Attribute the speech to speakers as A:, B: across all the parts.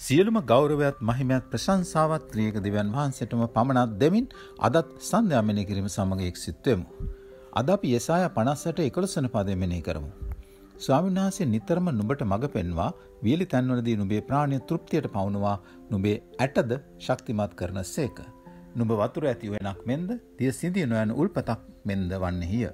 A: සියලුම ගෞරවයත් මහිමයත් ප්‍රශංසාවත් ත්‍රියේක දෙවියන් වහන්සේටම පමණක් දෙමින් අදත් සන්ධ්‍යා මෙනෙහි කිරීම සමග එක්සිත වෙමු. අද අපි යෙසායා 58:11 වන පදය මෙනෙහි කරමු. ස්වාමීන් වහන්සේ නිතරම නුඹට මඟ පෙන්වා වියලි තැන්වලදී නුඹේ ප්‍රාණය තෘප්තියට පවනවා නුඹේ ඇටද ශක්තිමත් කරනසේක. නුඹ වතුර ඇති වෙනක් මෙන්ද දිය සිඳිය නොයන උල්පතක් මෙන්ද වන්නේහිය.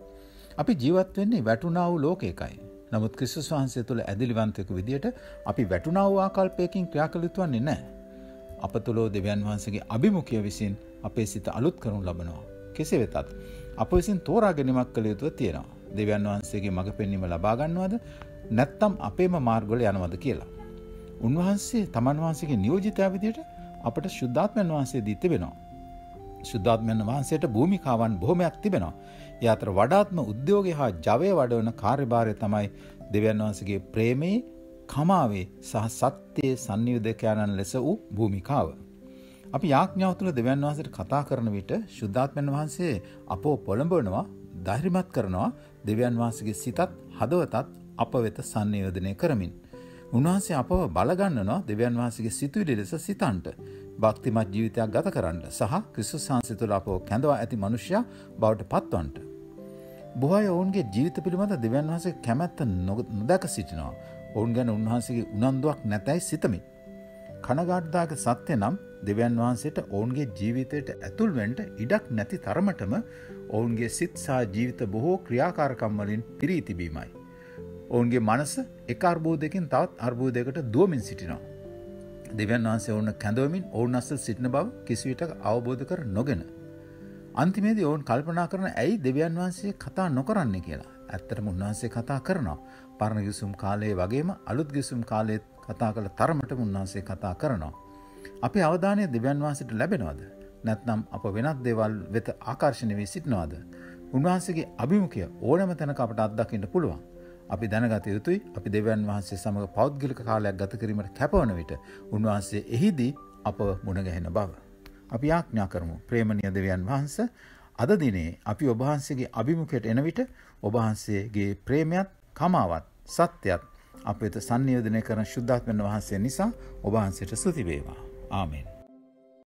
A: අපි ජීවත් වෙන්නේ වැටුණා වූ ලෝකයකයි. නමුත් ක්‍රිස්තුස් වහන්සේ තුළ ඇදිලිවන්තයෙකු විදියට අපි වැටුණා වූ ආකල්පයකින් ක්‍රියා කළ යුතු වන්නේ නැහැ. අප තුළ දෙවියන් වහන්සේගේ අභිමුඛය විසින් අපේ සිත අලුත් කරනු ලබනවා. කෙසේ වෙතත් අප විසින් තෝරා ගැනීමක් කළ යුතුව තියෙනවා. දෙවියන් වහන්සේගේ මඟ පෙන්වීම ලබා ගන්නවද නැත්නම් අපේම මාර්ගවල යනවද කියලා. උන්වහන්සේ තමන් වහන්සේගේ නියෝජිතයා විදියට අපට ශුද්ධාත්මයන් වහන්සේ දී තිබෙනවා. ශුද්ධාත්මයන් වහන්සේට භූමිකාවන් බොහොමයක් තිබෙනවා. ඒ අතර වඩාත්ම උද්‍යෝගය හා ජවය වඩවන කාර්යභාරය තමයි දෙවියන් වහන්සේගේ ප්‍රේමයේ, කමාවේ සහ සත්‍යයේ සංනිවේදකයන්න් ලෙස වූ භූමිකාව. අපි යාඥාව තුළ දෙවියන් වහන්සේට කතා කරන විට ශුද්ධාත්මයන් වහන්සේ අපව පොළඹවනවා, ධෛර්යමත් කරනවා, දෙවියන් වහන්සේගේ සිතත් හදවතත් අප වෙත සංනිවේදනය කරමින්. උන්වහන්සේ අපව බලගන්නනවා දෙවියන් වහන්සේගේ සිතුවිලි ලෙස සිතන්ට, භක්තිමත් ජීවිතයක් ගත කරන්න සහ ක්‍රිස්තුස් වහන්සේ තුළ අපව කැඳවා ඇති මනුෂ්‍යයා බවට පත්වන්නට. බොහෝ අය ඔවුන්ගේ ජීවිත පිළිබඳ දෙවියන් වහන්සේගේ කැමැත්ත නොදැක සිටිනවා. ඔවුන් ගැන උන්වහන්සේගේ උනන්දුවක් නැතයි සිතමින්. කනගාටුදායක සත්‍ය නම් දෙවියන් වහන්සේට ඔවුන්ගේ ජීවිතයට ඇතුල් වෙන්න ඉඩක් නැති තරමටම ඔවුන්ගේ සිත් සහ ජීවිත බොහෝ ක්‍රියාකාරකම් වලින් පිරී තිබීමයි. ඔවුන්ගේ මනස එක අර්බුදයකින් තවත් අර්බුදයකට දුවමින් සිටිනවා. දෙවියන් වහන්සේ ඔවුන් කැඳවමින් ඔවුන් අසල සිටින බව කිසිවිටක අවබෝධ කර නොගෙන. අන්තිමේදී ඔවුන් කල්පනා කරන ඇයි දෙවියන් වහන්සේ කතා නොකරන්නේ කියලා. ඇත්තටම උන්වහන්සේ කතා කරනවා. පරණ ගිවිසුම් කාලයේ වගේම අලුත් ගිවිසුම් කාලයේ කතා කළ තරමටම උන්වහන්සේ කතා කරනවා. අපේ අවධානය දෙවියන් වහන්සේට ලැබෙනවද? නැත්නම් අප වෙනත් දේවල් වෙත ආකර්ෂණය වී සිටිනවද? උන්වහන්සේගේ අභිමුඛය ඕනෑම තැනක අපට අත්දකින්න පුළුවන්. අපි දැනගත යුතුයි අපි දෙවියන් වහන්සේ සමග පෞද්ගලික කාලයක් ගත කිරීමට කැපවන විට උන්වහන්සේ එහිදී අපව මුණ ගැහෙන බව. අපි යාඥා කරමු. ප්‍රේමණීය දෙවියන් වහන්සේ, අද දිනේ අපි ඔබ වහන්සේගේ අභිමුඛයට එන විට ඔබ වහන්සේගේ ප්‍රේමයත්, කමාවත්, සත්‍යයත් අප වෙත සංනිවේදනය කරන ශුද්ධාත්මයන් වහන්සේ නිසා ඔබ වහන්සේට ස්තුති වේවා. ආමෙන්.